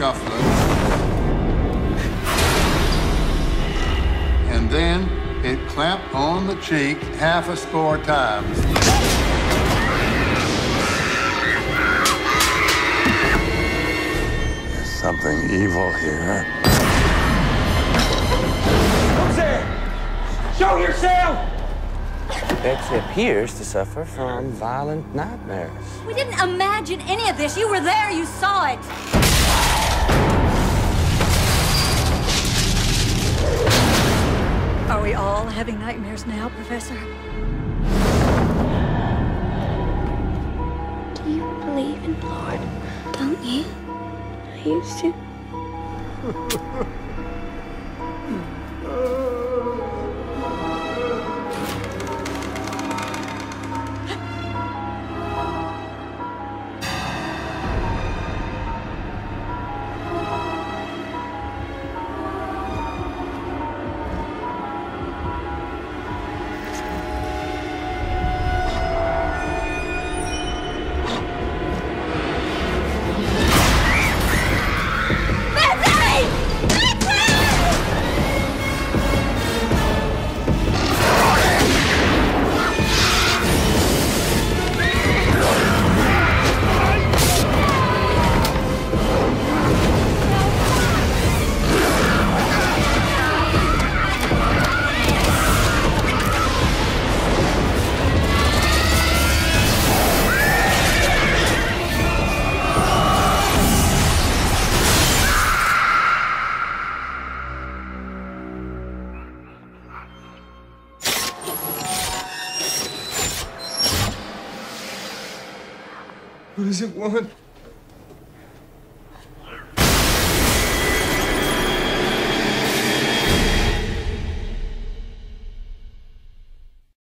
scuffling. And then it clamped on the cheek half a score times. There's something evil here. Who's there? Show yourself! Betsy appears to suffer from violent nightmares. We didn't imagine any of this. You were there. You saw it. Are we all having nightmares now, Professor? Do you believe in Lord? Don't you? I used to. What does it want?